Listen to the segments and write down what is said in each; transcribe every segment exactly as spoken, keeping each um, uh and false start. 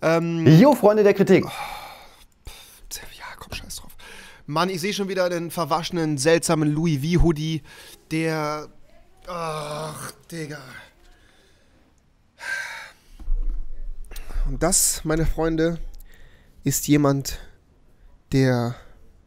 Ähm, Jo, Freunde der Kritik. Oh, ja, komm, scheiß drauf. Mann, ich sehe schon wieder einen verwaschenen, seltsamen Louis V-Hoodie, der... Ach, Digga. Und das, meine Freunde, ist jemand, der...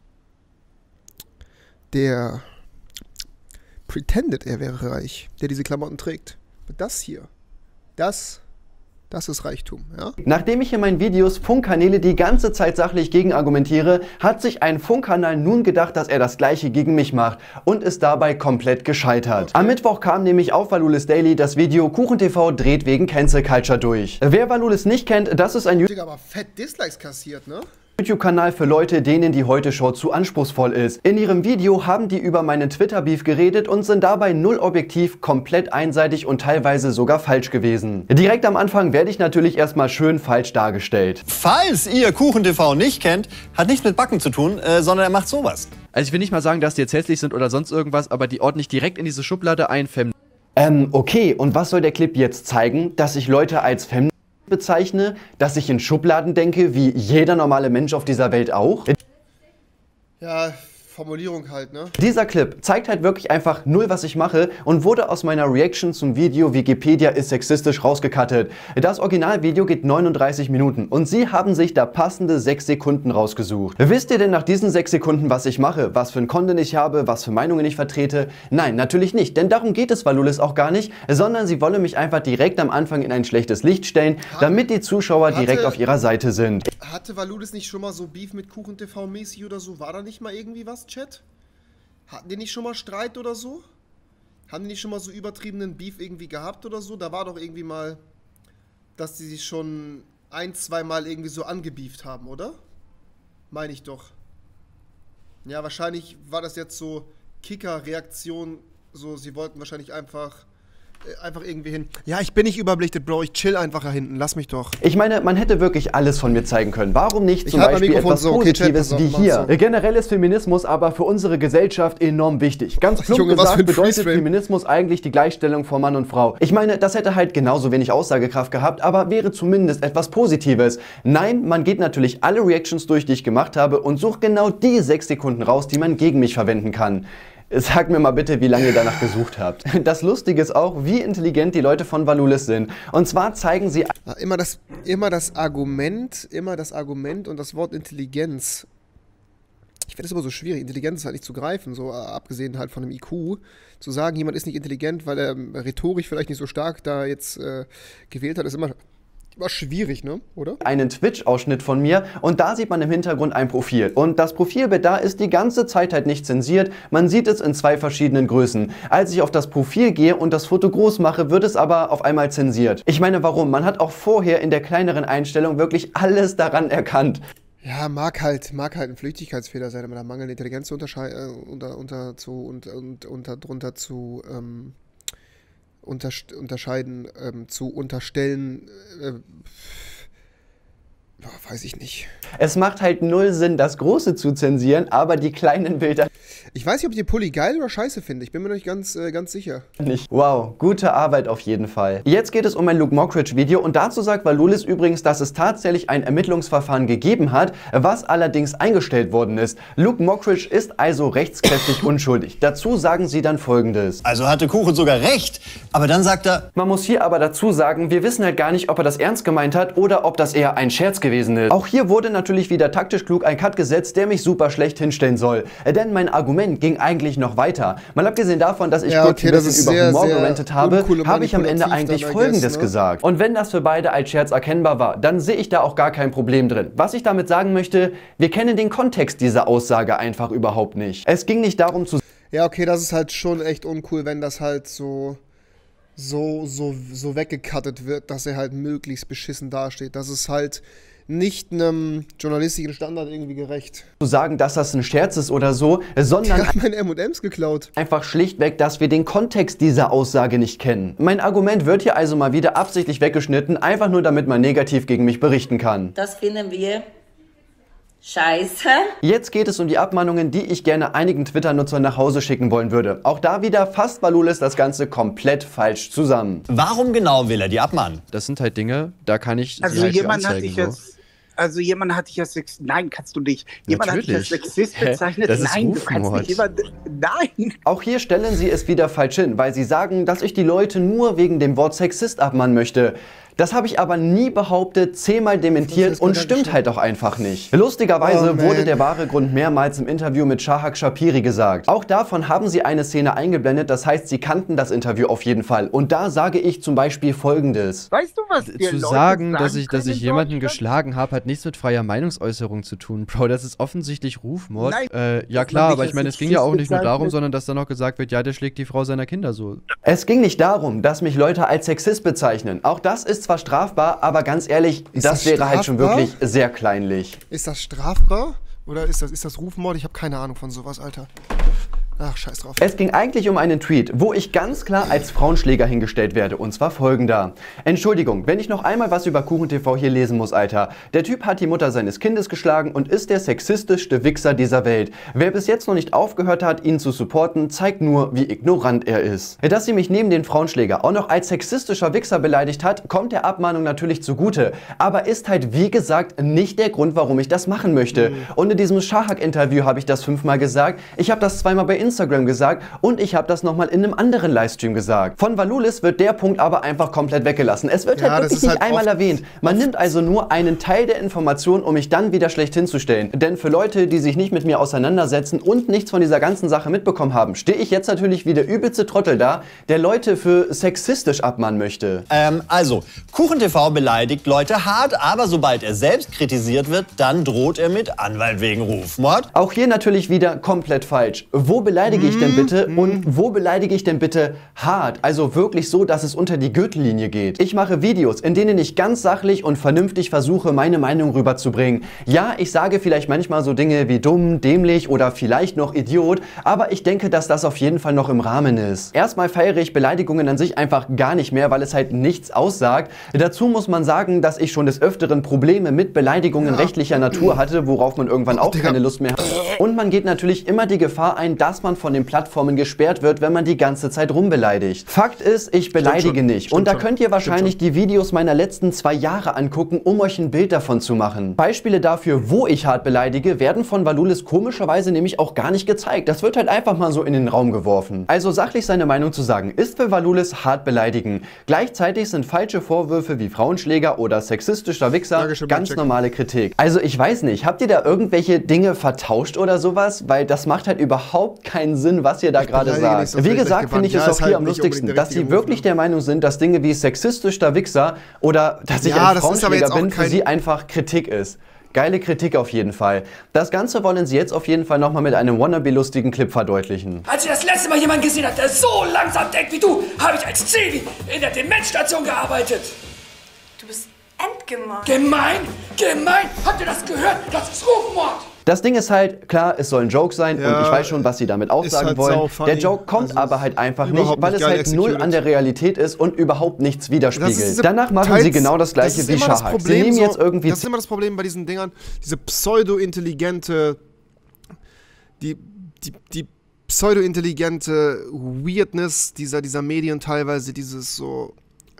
der... pretendet, er wäre reich, der diese Klamotten trägt. Aber das hier, das... Das ist Reichtum, ja? Nachdem ich in meinen Videos Funkkanäle die ganze Zeit sachlich gegenargumentiere, hat sich ein Funkkanal nun gedacht, dass er das gleiche gegen mich macht und ist dabei komplett gescheitert. Okay. Am Mittwoch kam nämlich auf Valulis Daily das Video KuchenTV dreht wegen Cancel Culture durch. Wer Valulis nicht kennt, das ist ein Digga, aber fett Dislikes kassiert, ne? YouTube-Kanal für Leute, denen die Heute-Show zu anspruchsvoll ist. In ihrem Video haben die über meinen Twitter-Beef geredet und sind dabei null objektiv, komplett einseitig und teilweise sogar falsch gewesen. Direkt am Anfang werde ich natürlich erstmal schön falsch dargestellt. Falls ihr KuchenTV nicht kennt, hat nichts mit Backen zu tun, äh, sondern er macht sowas. Also ich will nicht mal sagen, dass die jetzt hässlich sind oder sonst irgendwas, aber die ordne ich direkt in diese Schublade ein. Fem ähm, okay, und was soll der Clip jetzt zeigen? Dass ich Leute als Fem bezeichne, dass ich in Schubladen denke, wie jeder normale Mensch auf dieser Welt auch? Ja, Formulierung halt, ne? Dieser Clip zeigt halt wirklich einfach null, was ich mache und wurde aus meiner Reaction zum Video Wikipedia ist sexistisch rausgecuttet. Das Originalvideo geht neununddreißig Minuten und sie haben sich da passende sechs Sekunden rausgesucht. Wisst ihr denn nach diesen sechs Sekunden, was ich mache, was für ein Content ich habe, was für Meinungen ich vertrete? Nein, natürlich nicht, denn darum geht es Valulis auch gar nicht, sondern sie wolle mich einfach direkt am Anfang in ein schlechtes Licht stellen, damit die Zuschauer hatte, direkt auf ihrer Seite sind. Hatte Valulis nicht schon mal so Beef mit KuchenTV mäßig oder so? War da nicht mal irgendwie was, Chat? Hatten die nicht schon mal Streit oder so? Haben die nicht schon mal so übertriebenen Beef irgendwie gehabt oder so? Da war doch irgendwie mal, dass die sich schon ein, zwei Mal irgendwie so angebieft haben, oder? Meine ich doch. Ja, wahrscheinlich war das jetzt so Kicker-Reaktion, so sie wollten wahrscheinlich einfach... einfach irgendwie hin. Ja, ich bin nicht überbelichtet, Bro. Ich chill einfach da hinten. Lass mich doch. Ich meine, man hätte wirklich alles von mir zeigen können. Warum nicht Ich zum halt mein Beispiel Mikrofon etwas so, okay, Positives Chat, wie pass auf, hier? mach so. Generell ist Feminismus aber für unsere Gesellschaft enorm wichtig. Ganz plump Junge, was für gesagt ein bedeutet Freestyle. Feminismus eigentlich die Gleichstellung von Mann und Frau. Ich meine, das hätte halt genauso wenig Aussagekraft gehabt, aber wäre zumindest etwas Positives. Nein, man geht natürlich alle Reactions durch, die ich gemacht habe und sucht genau die sechs Sekunden raus, die man gegen mich verwenden kann. Sagt mir mal bitte, wie lange ihr danach gesucht habt. Das Lustige ist auch, wie intelligent die Leute von Valulis sind. Und zwar zeigen sie... Immer das, immer das Argument, immer das Argument und das Wort Intelligenz. Ich finde es immer so schwierig, Intelligenz halt nicht zu greifen, so abgesehen halt von dem I Q. Zu sagen, jemand ist nicht intelligent, weil er rhetorisch vielleicht nicht so stark da jetzt äh, gewählt hat, ist immer... War schwierig, ne? Oder? Einen Twitch-Ausschnitt von mir und da sieht man im Hintergrund ein Profil. Und das Profilbild da ist die ganze Zeit halt nicht zensiert. Man sieht es in zwei verschiedenen Größen. Als ich auf das Profil gehe und das Foto groß mache, wird es aber auf einmal zensiert. Ich meine, warum? Man hat auch vorher in der kleineren Einstellung wirklich alles daran erkannt. Ja, mag halt, mag halt ein Flüchtigkeitsfehler sein, aber da mangelnde Intelligenz zu unterscheiden, äh, unter, unter, zu, und, und, unter, drunter zu, ähm, unterscheiden, ähm, zu unterstellen, äh, boah, weiß ich nicht. Es macht halt null Sinn, das Große zu zensieren, aber die kleinen Bilder Ich weiß nicht, ob ich den Pulli geil oder scheiße finde. Ich bin mir noch nicht ganz, äh, ganz sicher. nicht. Wow, gute Arbeit auf jeden Fall. Jetzt geht es um ein Luke Mockridge Video und dazu sagt Valulis übrigens, dass es tatsächlich ein Ermittlungsverfahren gegeben hat, was allerdings eingestellt worden ist. Luke Mockridge ist also rechtskräftig unschuldig. Dazu sagen sie dann Folgendes. Also hatte Kuchen sogar recht, aber dann sagt er... Man muss hier aber dazu sagen, wir wissen halt gar nicht, ob er das ernst gemeint hat oder ob das eher ein Scherz gewesen ist. Auch hier wurde natürlich wieder taktisch klug ein Cut gesetzt, der mich super schlecht hinstellen soll. Denn mein Argument ging eigentlich noch weiter. Mal abgesehen davon, dass ich ja, kurz okay, ein bisschen über sehr, Humor sehr gerantet habe, uncool und habe ich am Ende manipulativ eigentlich dann, I Folgendes guess, ne? gesagt. Und wenn das für beide als Scherz erkennbar war, dann sehe ich da auch gar kein Problem drin. Was ich damit sagen möchte, wir kennen den Kontext dieser Aussage einfach überhaupt nicht. Es ging nicht darum zu... Ja, okay, das ist halt schon echt uncool, wenn das halt so, so, so, so weggecuttet wird, dass er halt möglichst beschissen dasteht. Das ist halt nicht einem journalistischen Standard irgendwie gerecht. zu sagen, dass das ein Scherz ist oder so, sondern Der hat meine M und M's geklaut. einfach schlichtweg, dass wir den Kontext dieser Aussage nicht kennen. Mein Argument wird hier also mal wieder absichtlich weggeschnitten, einfach nur damit man negativ gegen mich berichten kann. Das finden wir Scheiße. Jetzt geht es um die Abmahnungen, die ich gerne einigen Twitter-Nutzern nach Hause schicken wollen würde. Auch da wieder fasst Valulis das Ganze komplett falsch zusammen. Warum genau will er die abmahnen? Das sind halt Dinge, da kann ich Also sie halt für jemand hat anzeigen, dich so. jetzt, also jemand hat dich als Sex, nein, kannst du nicht. Jemand Natürlich. hat dich als Sexist Hä? bezeichnet. Das ist Nein, du kannst Rufmord. nicht jemand, nein. Auch hier stellen sie es wieder falsch hin, weil sie sagen, dass ich die Leute nur wegen dem Wort Sexist abmahnen möchte. Das habe ich aber nie behauptet, zehnmal dementiert und stimmt halt auch einfach nicht. Lustigerweise Oh, wurde man. der wahre Grund mehrmals im Interview mit Shahak Shapiri gesagt. Auch davon haben sie eine Szene eingeblendet, das heißt, sie kannten das Interview auf jeden Fall. Und da sage ich zum Beispiel Folgendes. Weißt du, was dir Zu Leute sagen, dass ich, dass können ich in jemanden Deutschland? geschlagen habe, hat nichts mit freier Meinungsäußerung zu tun, Bro. Das ist offensichtlich Rufmord. Nein, äh, ja dass klar, man aber dich ich meine, als es ging ja auch Sexist nicht nur darum, bezeichnet. sondern dass dann noch gesagt wird, ja, der schlägt die Frau seiner Kinder so. Es ging nicht darum, dass mich Leute als Sexist bezeichnen. Auch das ist zwar strafbar, aber ganz ehrlich, Ist das das wäre halt schon strafbar? wirklich sehr kleinlich. Ist das strafbar? Oder ist das, ist das Rufmord? Ich habe keine Ahnung von sowas, Alter. Ach, scheiß drauf. Es ging eigentlich um einen Tweet, wo ich ganz klar als Frauenschläger hingestellt werde, und zwar folgender. Entschuldigung, wenn ich noch einmal was über KuchenTV hier lesen muss, Alter. Der Typ hat die Mutter seines Kindes geschlagen und ist der sexistischste Wichser dieser Welt. Wer bis jetzt noch nicht aufgehört hat, ihn zu supporten, zeigt nur, wie ignorant er ist. Dass sie mich neben den Frauenschläger auch noch als sexistischer Wichser beleidigt hat, kommt der Abmahnung natürlich zugute. Aber ist halt, wie gesagt, nicht der Grund, warum ich das machen möchte. Und in diesem Shahak-Interview habe ich das fünfmal gesagt. Ich habe das zweimal bei Instagram gesagt und ich habe das nochmal in einem anderen Livestream gesagt. Von Valulis wird der Punkt aber einfach komplett weggelassen. Es wird Ja, halt das wirklich ist nicht halt einmal oft- erwähnt. Man nimmt also nur einen Teil der Information, um mich dann wieder schlecht hinzustellen. Denn für Leute, die sich nicht mit mir auseinandersetzen und nichts von dieser ganzen Sache mitbekommen haben, stehe ich jetzt natürlich wie der übelste Trottel da, der Leute für sexistisch abmahnen möchte. Ähm, also, KuchenTV beleidigt Leute hart, aber sobald er selbst kritisiert wird, dann droht er mit Anwalt wegen Rufmord. Auch hier natürlich wieder komplett falsch. Wo beleidige ich denn bitte und wo beleidige ich denn bitte hart? Also wirklich so, dass es unter die Gürtellinie geht. Ich mache Videos, in denen ich ganz sachlich und vernünftig versuche, meine Meinung rüberzubringen. Ja, ich sage vielleicht manchmal so Dinge wie dumm, dämlich oder vielleicht noch Idiot, aber ich denke, dass das auf jeden Fall noch im Rahmen ist. Erstmal feiere ich Beleidigungen an sich einfach gar nicht mehr, weil es halt nichts aussagt. Dazu muss man sagen, dass ich schon des Öfteren Probleme mit Beleidigungen rechtlicher Natur hatte, worauf man irgendwann auch keine Lust mehr hat. Und man geht natürlich immer die Gefahr ein, dass man von den Plattformen gesperrt wird, wenn man die ganze Zeit rumbeleidigt. Fakt ist, ich beleidige schon. nicht. Stimmt Und da schon. könnt ihr wahrscheinlich die Videos meiner letzten zwei Jahre angucken, um euch ein Bild davon zu machen. Beispiele dafür, wo ich hart beleidige, werden von Valulis komischerweise nämlich auch gar nicht gezeigt. Das wird halt einfach mal so in den Raum geworfen. Also sachlich seine Meinung zu sagen, ist für Valulis hart beleidigen. Gleichzeitig sind falsche Vorwürfe wie Frauenschläger oder sexistischer Wichser Dankeschön, ganz Blackjack. normale Kritik. Also ich weiß nicht, habt ihr da irgendwelche Dinge vertauscht oder sowas? Weil das macht halt überhaupt keinen Sinn, was ihr da gerade beleidige sagt. nicht, sonst Wie wäre ich gesagt, gleich finde ich gebannt. es Ja, auch ist hier halt am nicht lustigsten, unbedingt der dass sie richtige Move, wirklich ne? der Meinung sind, dass Dinge wie sexistischer Wichser oder dass ich Ja, ein das ist aber Frauenschläger jetzt auch bin, für kein- sie einfach Kritik ist. Geile Kritik auf jeden Fall. Das Ganze wollen sie jetzt auf jeden Fall nochmal mit einem wannabe-lustigen Clip verdeutlichen. Als ich das letzte Mal jemanden gesehen habe, der so langsam denkt wie du, habe ich als Zivi in der Demenzstation gearbeitet. Du bist entgemein. Gemein? Gemein? Habt ihr das gehört? Das ist Rufmord. Das Ding ist halt, klar, es soll ein Joke sein Ja, und ich weiß schon, was sie damit aussagen halt wollen. saufunny. Der Joke kommt Also, aber halt einfach nicht, überhaupt weil nicht es geil halt null executed. an der Realität ist und überhaupt nichts widerspiegelt. Das ist diese Danach machen teils- sie genau das das gleiche ist wie immer das Shahak. Sie Problem nehmen so- jetzt irgendwie... Das ist immer das Problem bei diesen Dingern. Diese pseudo-intelligente, die, die, die pseudo-intelligente Weirdness dieser, dieser Medien teilweise, dieses so...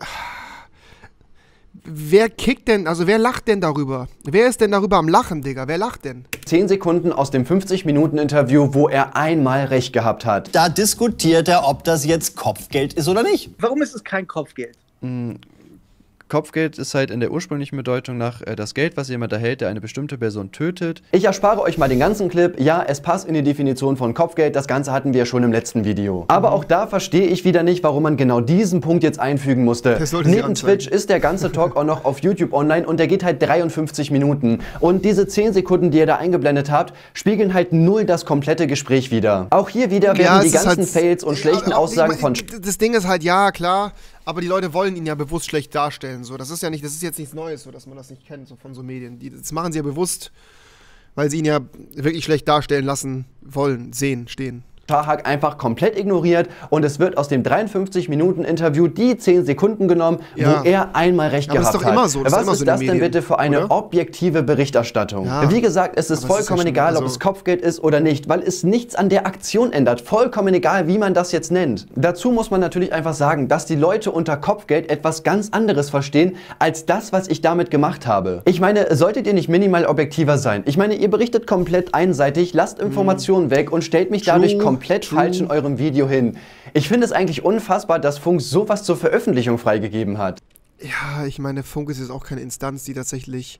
Wer kickt denn, also wer lacht denn darüber? Wer ist denn darüber am Lachen, Digga? Wer lacht denn? zehn Sekunden aus dem fünfzig Minuten Interview, wo er einmal recht gehabt hat. Da diskutiert er, ob das jetzt Kopfgeld ist oder nicht. Warum ist es kein Kopfgeld? Kopfgeld ist halt in der ursprünglichen Bedeutung nach äh, das Geld, was jemand erhält, der eine bestimmte Person tötet. Ich erspare euch mal den ganzen Clip. Ja, es passt in die Definition von Kopfgeld. Das Ganze hatten wir schon im letzten Video. Aber auch da verstehe ich wieder nicht, warum man genau diesen Punkt jetzt einfügen musste. Das sollte sie Neben anzeigen. Twitch ist der ganze Talk auch noch auf YouTube online und der geht halt dreiundfünfzig Minuten. Und diese zehn Sekunden, die ihr da eingeblendet habt, spiegeln halt null das komplette Gespräch wieder. Auch hier wieder werden Ja, die es ist ganzen halt- Fails und schlechten Ja, aber- Aussagen von... Das Ding ist halt, ja, klar, aber die Leute wollen ihn ja bewusst schlecht darstellen. So. Das ist ja nicht, das ist jetzt nichts Neues, so, dass man das nicht kennt so von so Medien. Die, das machen sie ja bewusst, weil sie ihn ja wirklich schlecht darstellen lassen wollen, sehen, stehen. Shahak einfach komplett ignoriert und es wird aus dem dreiundfünfzig Minuten Interview die zehn Sekunden genommen, Ja. wo er einmal recht Aber das gehabt ist doch hat. immer so, das ist Was immer ist so in den das denn Medien, bitte für eine oder? objektive Berichterstattung? Ja. Wie gesagt, es ist Aber es ist ja vollkommen schon- egal, ob also- es Kopfgeld ist oder nicht, weil es nichts an der Aktion ändert. Vollkommen egal, wie man das jetzt nennt. Dazu muss man natürlich einfach sagen, dass die Leute unter Kopfgeld etwas ganz anderes verstehen, als das, was ich damit gemacht habe. Ich meine, solltet ihr nicht minimal objektiver sein? Ich meine, ihr berichtet komplett einseitig, lasst Informationen weg und stellt mich dadurch True, komplett true. falsch in eurem Video hin. Ich finde es eigentlich unfassbar, dass Funk sowas zur Veröffentlichung freigegeben hat. Ja, ich meine, Funk ist jetzt auch keine Instanz, die tatsächlich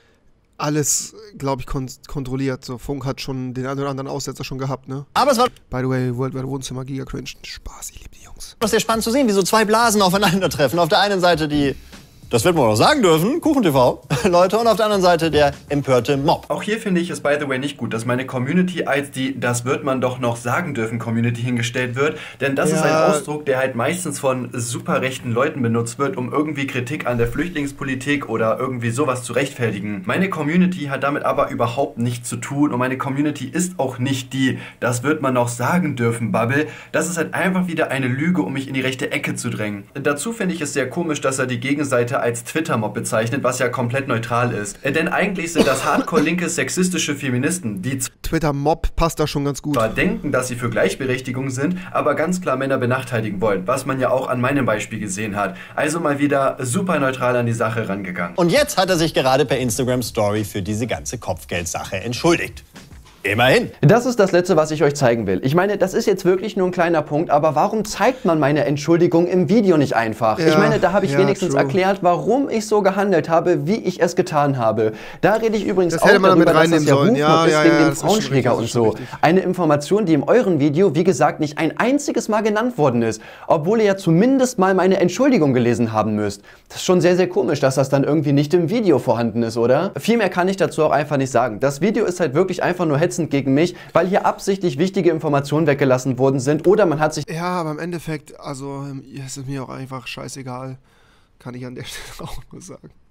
alles, glaube ich, kon kontrolliert. So, Funk hat schon den einen oder anderen Aussetzer schon gehabt, ne? Aber es war By the way, World Wide Wohnzimmer, Giga Cringe. Spaß, ich liebe die Jungs. doch sehr spannend zu sehen, wie so zwei Blasen aufeinandertreffen. Auf der einen Seite die, das wird man noch sagen dürfen, KuchenTV, Leute, und auf der anderen Seite der empörte Mob. Auch hier finde ich es by the way nicht gut, dass meine Community als die "das wird man doch noch sagen dürfen" Community hingestellt wird, denn das Ja. ist ein Ausdruck, der halt meistens von super rechten Leuten benutzt wird, um irgendwie Kritik an der Flüchtlingspolitik oder irgendwie sowas zu rechtfertigen. Meine Community hat damit aber überhaupt nichts zu tun und meine Community ist auch nicht die "das wird man noch sagen dürfen" Bubble. Das ist halt einfach wieder eine Lüge, um mich in die rechte Ecke zu drängen. Dazu finde ich es sehr komisch, dass er die Gegenseite als Twitter-Mob bezeichnet, was ja komplett neutral ist. Äh, Denn eigentlich sind das hardcore-linke, sexistische Feministen, die Twitter-Mob passt da schon ganz gut. zwar denken, dass sie für Gleichberechtigung sind, aber ganz klar Männer benachteiligen wollen, was man ja auch an meinem Beispiel gesehen hat. Also mal wieder super neutral an die Sache rangegangen. Und jetzt hat er sich gerade per Instagram Story für diese ganze Kopfgeldsache entschuldigt. Immerhin. Das ist das Letzte, was ich euch zeigen will. Ich meine, das ist jetzt wirklich nur ein kleiner Punkt, aber warum zeigt man meine Entschuldigung im Video nicht einfach? Ja, ich meine, da habe ich ja, wenigstens true. erklärt, warum ich so gehandelt habe, wie ich es getan habe. Da rede ich übrigens Das auch hätte man darüber, damit dass das reinnehmen ja sollen. Rufmord Ja, ist ja, wegen ja, dem das ist schon Frauenschläger richtig, und das ist schon so. richtig. Eine Information, die in eurem Video, wie gesagt, nicht ein einziges Mal genannt worden ist, obwohl ihr ja zumindest mal meine Entschuldigung gelesen haben müsst. Das ist schon sehr, sehr komisch, dass das dann irgendwie nicht im Video vorhanden ist, oder? Viel mehr kann ich dazu auch einfach nicht sagen. Das Video ist halt wirklich einfach nur hetzend gegen mich, weil hier absichtlich wichtige Informationen weggelassen worden sind oder man hat sich Ja, aber im Endeffekt, also, ähm, es ist mir auch einfach scheißegal. Kann ich an der Stelle auch nur sagen.